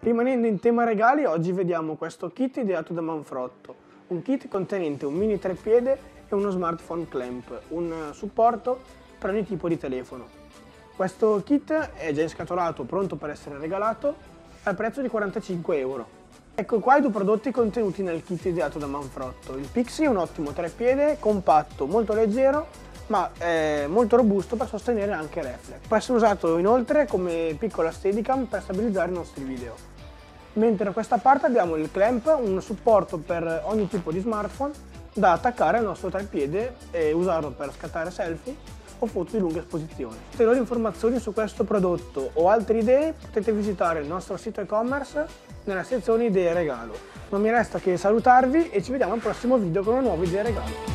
Rimanendo in tema regali, oggi vediamo questo kit ideato da Manfrotto, un kit contenente un mini treppiede e uno smartphone clamp, un supporto per ogni tipo di telefono. Questo kit è già inscatolato, pronto per essere regalato, al prezzo di 45 euro. Ecco qua i due prodotti contenuti nel kit ideato da Manfrotto. Il Pixie è un ottimo treppiede, compatto, molto leggero, ma è molto robusto per sostenere anche reflex. Può essere usato inoltre come piccola steadicam per stabilizzare i nostri video. Mentre da questa parte abbiamo il clamp, un supporto per ogni tipo di smartphone da attaccare al nostro treppiede e usarlo per scattare selfie o foto di lunga esposizione. Per ulteriori informazioni su questo prodotto o altre idee potete visitare il nostro sito e-commerce nella sezione idee regalo. Non mi resta che salutarvi e ci vediamo al prossimo video con una nuova idea regalo.